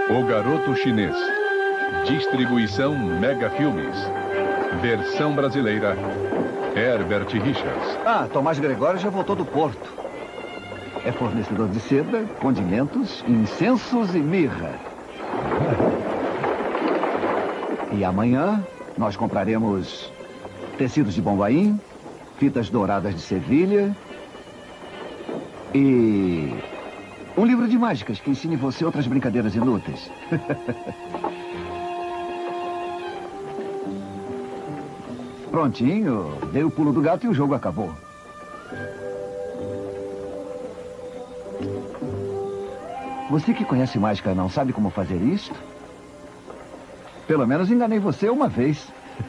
O Garoto Chinês. Distribuição Mega Filmes. Versão brasileira, Herbert Richards. Ah, Tomás Gregório já voltou do Porto. É fornecedor de seda, condimentos, incensos e mirra. E amanhã nós compraremos tecidos de Bombaim, fitas douradas de Sevilha e um livro de mágicas que ensine você outras brincadeiras inúteis. Prontinho, dei o pulo do gato e o jogo acabou. Você que conhece mágica não sabe como fazer isto? Pelo menos enganei você uma vez.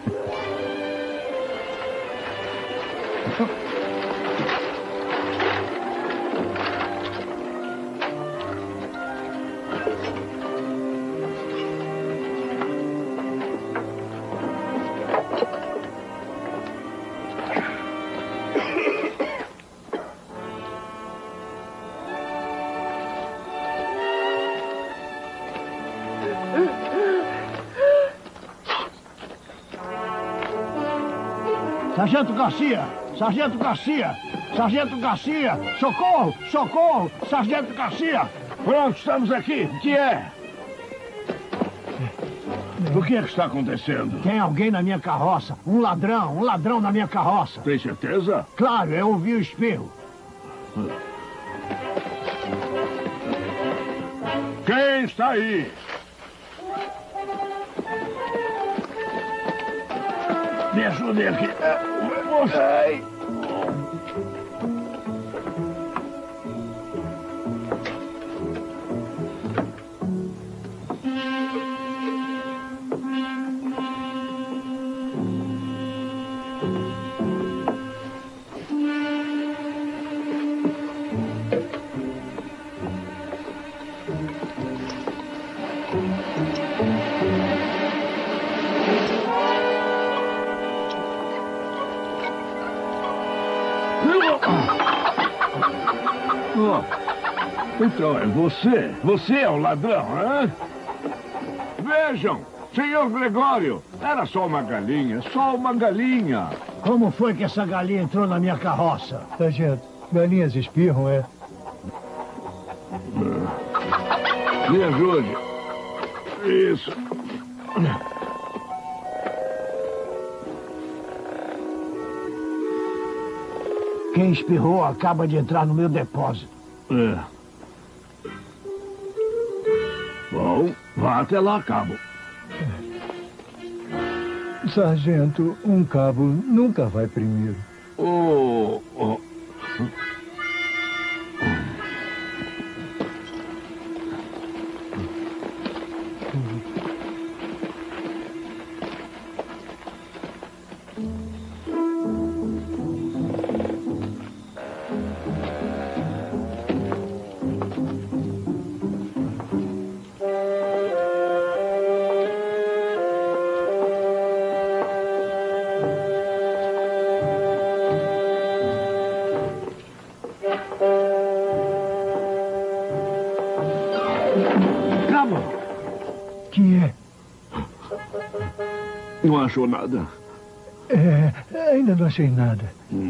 Sargento Garcia! Sargento Garcia! Sargento Garcia! Socorro! Socorro! Sargento Garcia! Pronto, estamos aqui. O que é? O que é que está acontecendo? Tem alguém na minha carroça. Um ladrão na minha carroça. Tem certeza? Claro, eu ouvi o espirro. Quem está aí? Me ajudem aqui. Ai. Então é você? Você é o ladrão, hein? Vejam, senhor Gregório, era só uma galinha, só uma galinha. Como foi que essa galinha entrou na minha carroça? Sargento, galinhas espirram, é? Me ajude. Isso. Quem espirrou acaba de entrar no meu depósito. Bom, vá até lá, cabo. Sargento, um cabo nunca vai primeiro. Oh. Não achou nada? Ainda não achei nada.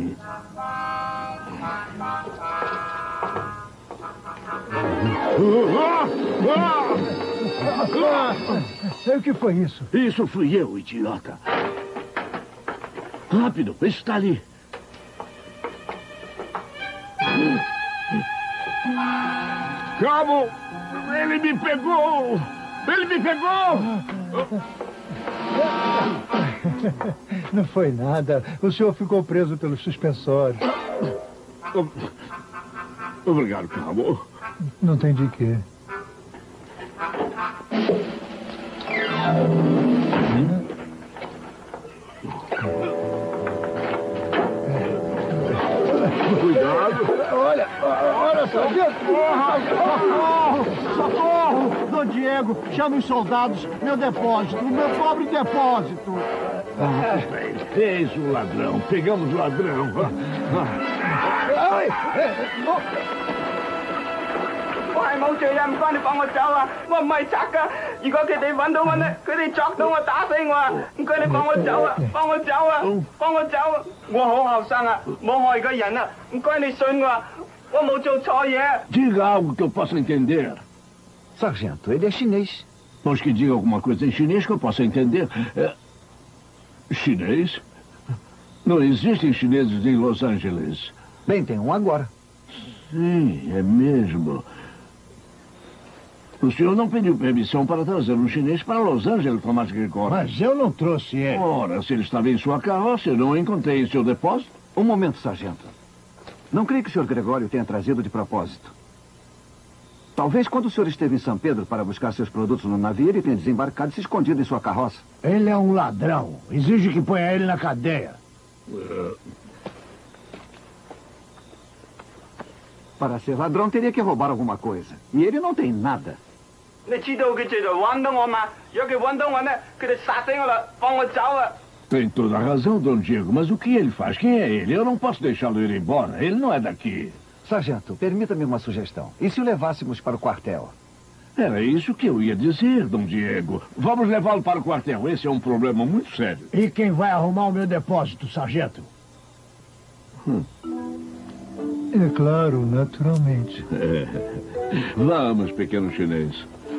O que foi isso? Isso fui eu, idiota. Rápido, está ali. Cabo, ele me pegou! Ele me pegou! Não foi nada. O senhor ficou preso pelos suspensórios. Obrigado, cabo. Não tem de quê. Cuidado. Olha, sargento. Socorro! Dom Diego, chame os soldados. Meu depósito, meu pobre depósito. Eis o ladrão. Pegamos o ladrão. 係冇罪啊！唔該你放我走啊！我唔係賊噶，如果佢哋揾到我咧，佢哋捉到我打死我啊！唔該你放我走啊！放我走啊！放我走啊！我好後生啊，冇害過人啊！唔該你信我啊！我冇做錯嘢。 Diga algo que eu possa entender. Sargento, ele é chinês. Pois que diga alguma coisa em chinês que eu possa entender. Chinês? Não existem chineses em Los Angeles. Bem, tem um agora. Sim, é mesmo. O senhor não pediu permissão para trazer um chinês para Los Angeles, Tomás Gregório. Mas eu não trouxe ele. Ora, se ele estava em sua carroça, eu não encontrei em seu depósito. Um momento, sargento. Não creio que o Sr. Gregório tenha trazido de propósito. Talvez quando o senhor esteve em São Pedro para buscar seus produtos no navio, ele tenha desembarcado e se escondido em sua carroça. Ele é um ladrão. Exige que ponha ele na cadeia. Para ser ladrão, teria que roubar alguma coisa. E ele não tem nada. 你知道佢最嚟揾到我嘛？如果佢揾到我咧，佢哋殺死我啦，放我走啊！ Tem toda a razão, Dom Diego, mas o que ele faz? Quem é ele? Eu não posso deixá-lo ir embora. Ele não é daqui. Sargento, permita-me uma sugestão. E se o levássemos para o quartel? Era isso que eu ia dizer, Dom Diego. Vamos levá-lo para o quartel. Esse é um problema muito sério. E quem vai arrumar o meu depósito, sargento? É claro, naturalmente. Vamos, pequeno chinês.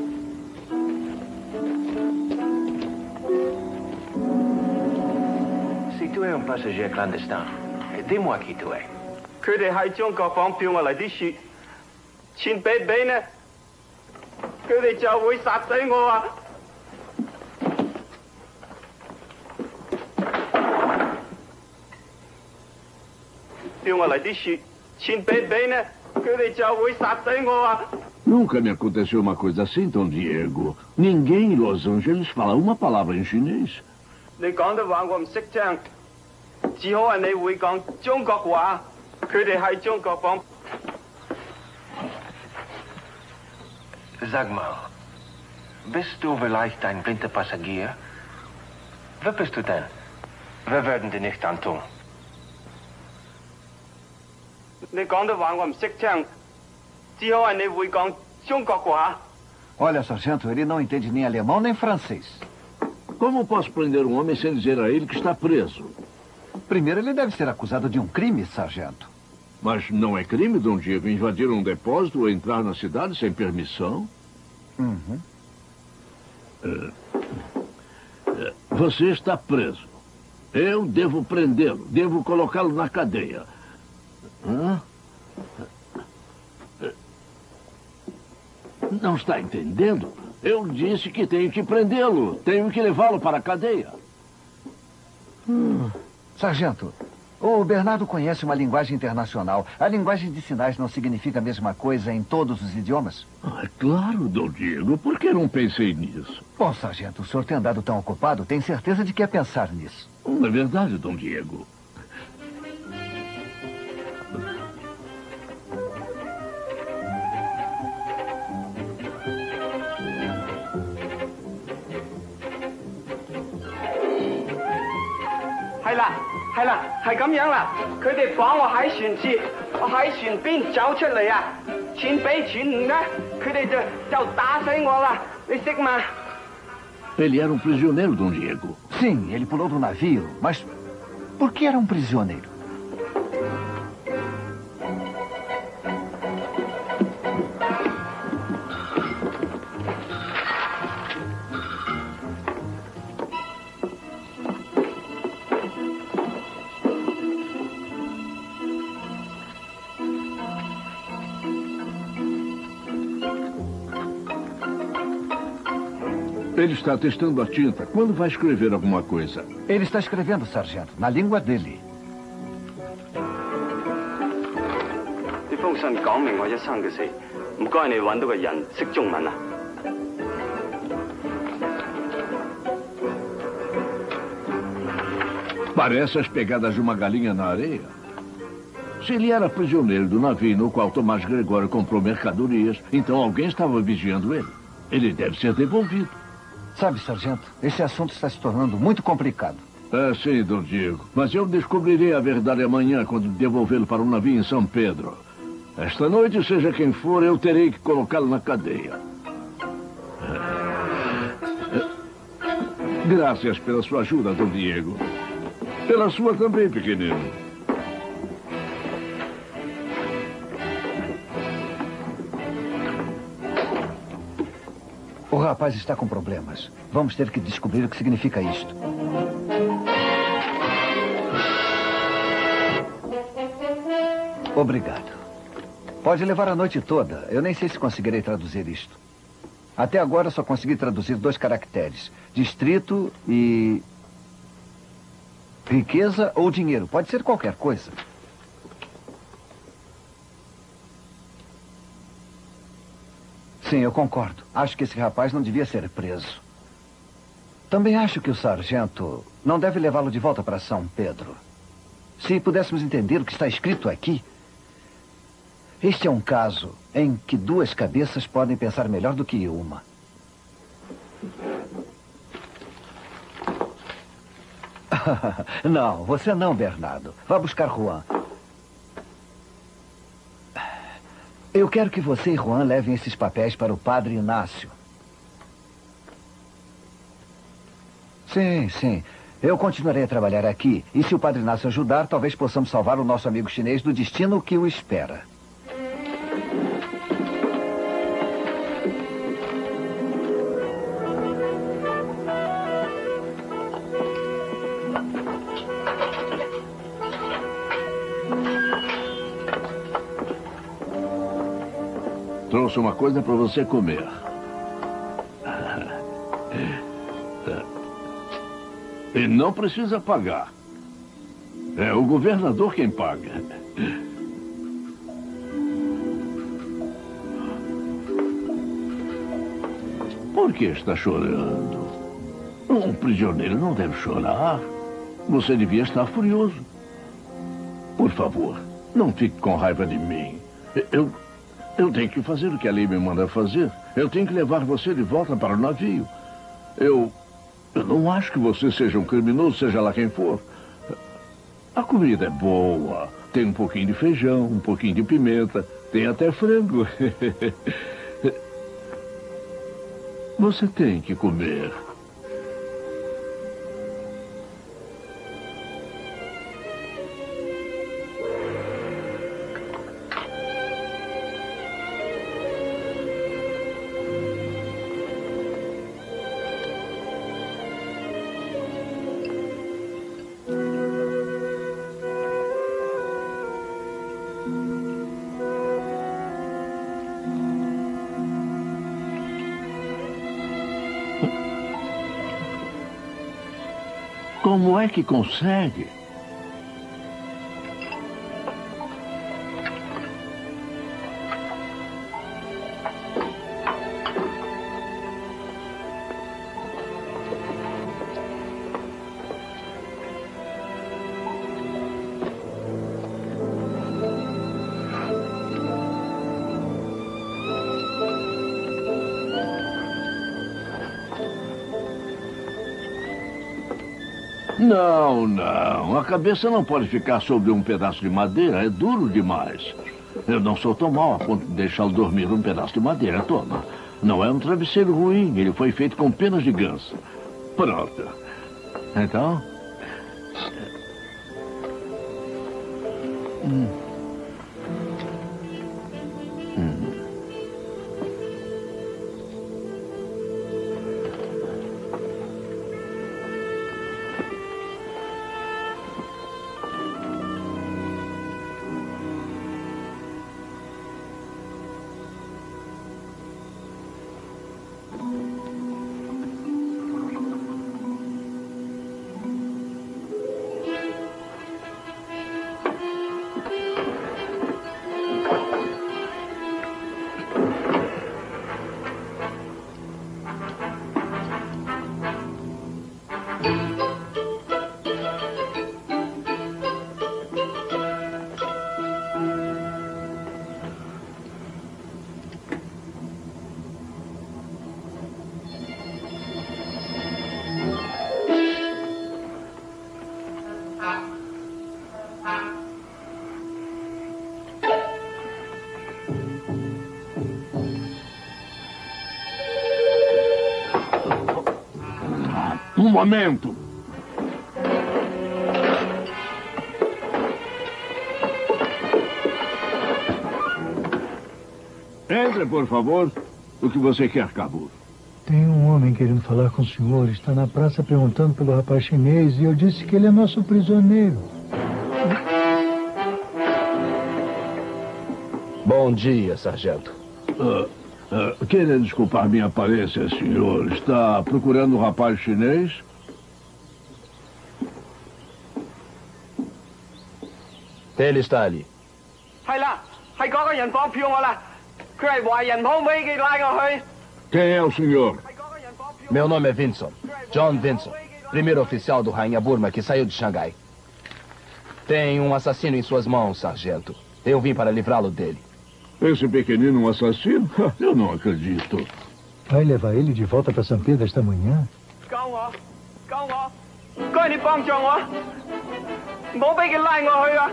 Si tu es un passager clandestin, dis-moi qui tu es. 佢哋喺中國房票我嚟啲雪，錢俾呢，佢哋就會殺死我啊！票我嚟啲雪，錢俾呢，佢哋就會殺死我啊！ Nunca me aconteceu uma coisa assim, Dom Diego. Ninguém em Los Angeles fala uma palavra em chinês. 你講得話我唔識聽，只好係你會講中國話。佢哋喺中國房。 Sag mal, bist du vielleicht ein blinder Passagier? Wer bist du denn? Wir werden dir nicht antun. 你講得話我唔識聽，只好係你會講中國話。 Olha, sargento, ele não entende nem alemão nem francês. Como posso prender um homem sem dizer a ele que está preso? Primeiro, ele deve ser acusado de um crime, sargento. Mas não é crime, Dom Diego, invadir um depósito ou entrar na cidade sem permissão? Uhum. Você está preso. Eu devo prendê-lo, devo colocá-lo na cadeia. Não está entendendo? Eu disse que tenho que prendê-lo, tenho que levá-lo para a cadeia. Sargento, o Bernardo conhece uma linguagem internacional. A linguagem de sinais não significa a mesma coisa em todos os idiomas? É claro, Dom Diego. Por que não pensei nisso? Bom, sargento, o senhor tem andado tão ocupado, tem certeza de que é pensar nisso. É verdade, Dom Diego. 係啦，係咁樣啦。佢哋綁我喺船次，我喺船邊走出嚟啊！錢俾錢唔呢，佢哋就打死我啦！你識嘛？ Ele era um prisioneiro, Dom Diego. Sim, ele pulou do navio, mas por que era um prisioneiro? Ele está testando a tinta. Quando vai escrever alguma coisa? Ele está escrevendo, sargento, na língua dele. 呢封信講明我一生嘅事，唔該你揾到個人識中文啊！ Parece as pegadas de uma galinha na areia. Se ele era prisioneiro do navio no qual Tomás Gregório comprou mercadorias, então alguém estava vigiando ele. Ele deve ser devolvido. Sabe, sargento, esse assunto está se tornando muito complicado. É, sim, Dom Diego. Mas eu descobrirei a verdade amanhã quando devolvê-lo para o navio em São Pedro. Esta noite, seja quem for, eu terei que colocá-lo na cadeia. Graças pela sua ajuda, Dom Diego. Pela sua também, pequenino. O rapaz está com problemas. Vamos ter que descobrir o que significa isto. Obrigado. Pode levar a noite toda. Eu nem sei se conseguirei traduzir isto. Até agora só consegui traduzir 2 caracteres. Distrito e... riqueza ou dinheiro. Pode ser qualquer coisa. Sim, eu concordo. Acho que esse rapaz não devia ser preso. Também acho que o sargento não deve levá-lo de volta para São Pedro. Se pudéssemos entender o que está escrito aqui... Este é um caso em que 2 cabeças podem pensar melhor do que uma. Não, você não, Bernardo. Vá buscar Juan. Eu quero que você e Juan levem esses papéis para o padre Inácio. Sim, sim. Eu continuarei a trabalhar aqui. E se o padre Inácio ajudar, talvez possamos salvar o nosso amigo chinês do destino que o espera. Trouxe uma coisa para você comer. E não precisa pagar. É o governador quem paga. Por que está chorando? Um prisioneiro não deve chorar. Você devia estar furioso. Por favor, não fique com raiva de mim. Eu tenho que fazer o que a lei me manda fazer. Eu tenho que levar você de volta para o navio. Eu não acho que você seja um criminoso, seja lá quem for. A comida é boa. Tem um pouquinho de feijão, um pouquinho de pimenta. Tem até frango. Você tem que comer. Como é que consegue? Não, não. A cabeça não pode ficar sobre um pedaço de madeira. É duro demais. Eu não sou tão mau a ponto de deixá-lo dormir num pedaço de madeira. Toma. Não é um travesseiro ruim. Ele foi feito com penas de ganso. Pronto. Então... Um momento. Entre, por favor. O que você quer, Cabo? Tem um homem querendo falar com o senhor. Está na praça perguntando pelo rapaz chinês e eu disse que ele é nosso prisioneiro. Bom dia, sargento. Queria desculpar minha aparência, senhor. Está procurando um rapaz chinês? Ele está ali. 係啦，係嗰個人放票我啦，佢係壞人，可唔可以拉我去？ Quem é o senhor? 係嗰個人放票。 Meu nome é Vinson. John Vinson. Primeiro oficial do Rainha Burma que saiu de Xangai. Tem um assassino em suas mãos, sargento. Eu vim para livrá-lo dele. Esse pequenino um assassino? Eu não acredito. Vai levar ele de volta para São Pedro esta manhã? 救我！救我！唔該你幫助我，唔好俾佢拉我去啊！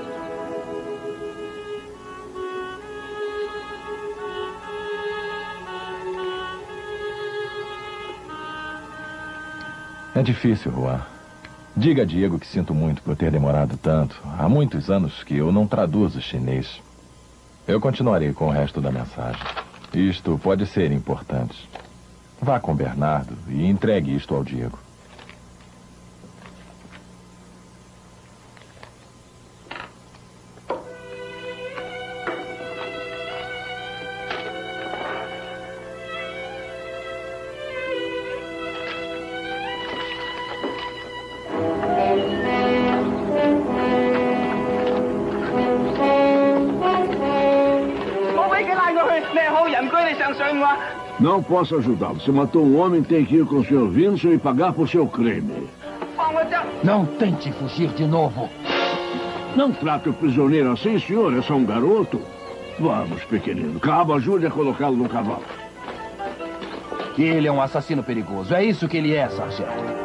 É difícil, Juan. Diga a Diego que sinto muito por ter demorado tanto. Há muitos anos que eu não traduzo chinês. Eu continuarei com o resto da mensagem. Isto pode ser importante. Vá com Bernardo e entregue isto ao Diego. Não posso ajudá-lo. Se matou um homem, tem que ir com o Sr. Vinson e pagar por seu crime. Não tente fugir de novo. Não trate o prisioneiro assim, senhor. É só um garoto. Vamos, pequenino. Cabo, ajude a colocá-lo no cavalo. Ele é um assassino perigoso. É isso que ele é, sargento.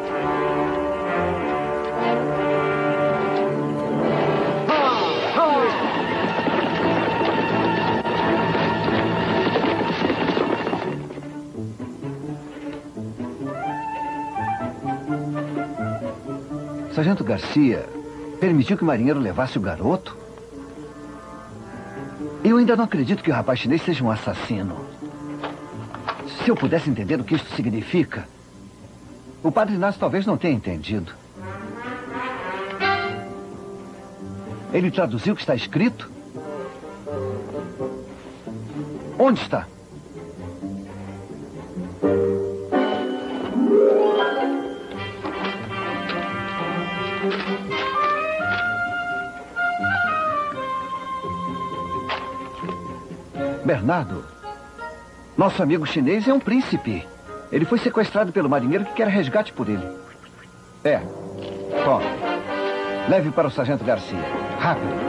Sargento Garcia permitiu que o marinheiro levasse o garoto? Eu ainda não acredito que o rapaz chinês seja um assassino. Se eu pudesse entender o que isto significa, o padre Inácio talvez não tenha entendido. Ele traduziu o que está escrito? Onde está? Bernardo, nosso amigo chinês é um príncipe. Ele foi sequestrado pelo marinheiro que quer resgate por ele. É. Bom, leve para o sargento Garcia. Rápido.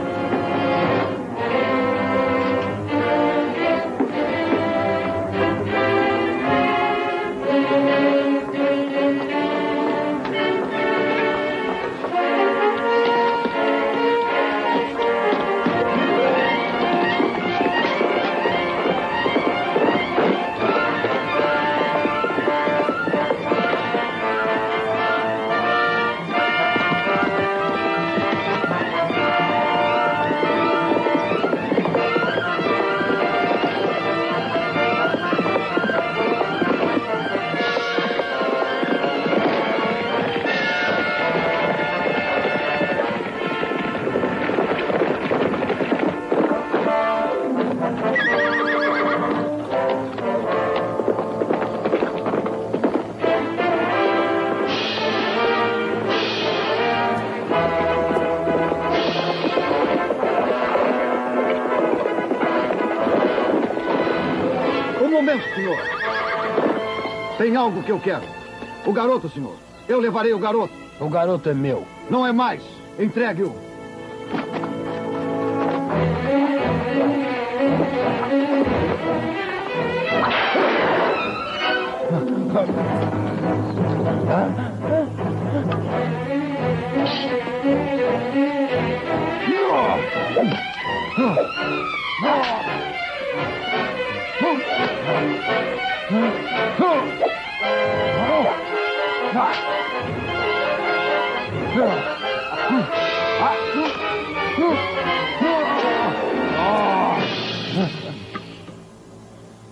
Senhor, tem algo que eu quero. O garoto, senhor. Eu levarei o garoto. O garoto é meu. Não é mais. Entregue-o.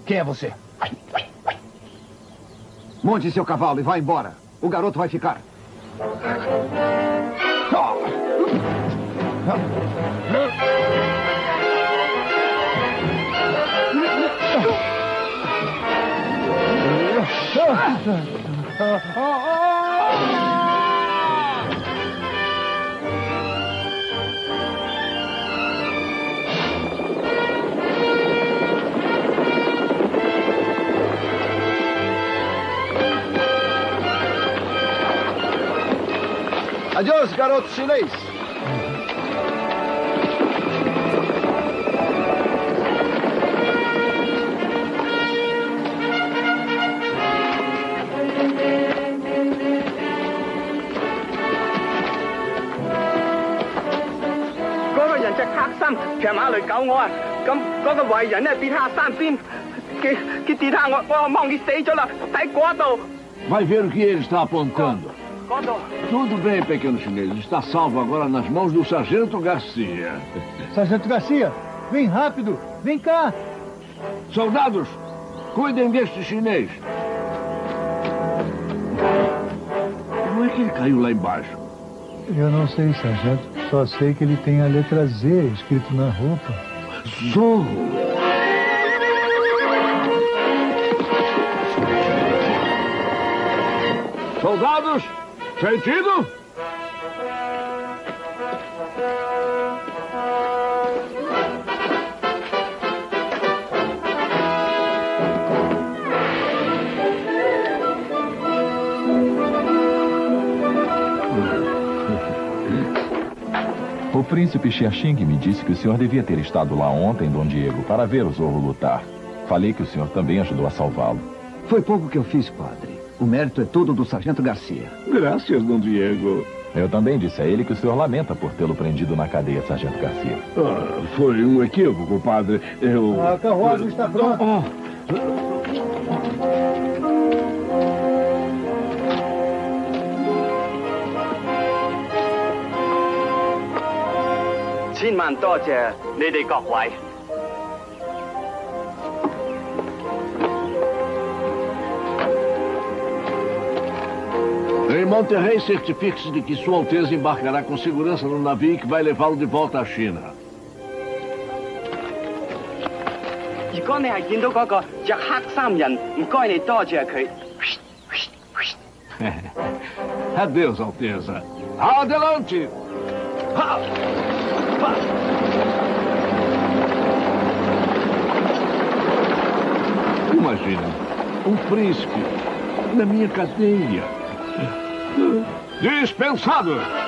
Quem é você? Monte seu cavalo e vá embora. O garoto vai ficar. Adeus, garoto chinês. 騎馬嚟救我啊！咁嗰個壞人咧跌下山邊，佢跌下我望佢死咗啦，喺嗰度。 Vai ver o que ele está apontando. Tudo bem, pequeno chinês. Está salvo agora nas mãos do Sargento Garcia. Sargento Garcia, vem rápido. Vem cá. Soldados, cuidem deste chinês. Como é que ele caiu lá embaixo? Eu não sei, sargento. Só sei que ele tem a letra Z escrito na roupa. Zorro! Soldados, sentido? O príncipe Xiaxing me disse que o senhor devia ter estado lá ontem, Dom Diego, para ver o Zorro lutar. Falei que o senhor também ajudou a salvá-lo. Foi pouco que eu fiz, padre. O mérito é todo do Sargento Garcia. Graças, Dom Diego. Eu também disse a ele que o senhor lamenta por tê-lo prendido na cadeia, Sargento Garcia. Foi um equívoco, padre. A carruagem está pronta. 千萬多謝你哋各位。 Em Monterrey, certifique-se de que Sua Alteza embarcará com segurança no navio que vai levá-lo de volta à China. 如果你係見到嗰個着黑衫人，唔該你多謝佢。 Adeus, Alteza. Adelante! Ha! Ha! Imagina, um príncipe na minha cadeia. Dispensado!